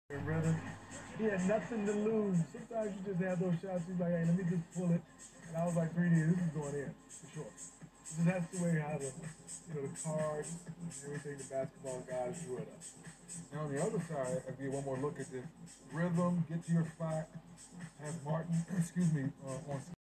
And rhythm. He had nothing to lose. Sometimes you just have those shots. He's like, hey, let me just pull it. And I was like, 3D, this is going in for sure. Just that's the way how the cards and everything the basketball guys drew it up. Now on the other side, I give one more look at this rhythm. Get to your spot. Have Martin, excuse me, on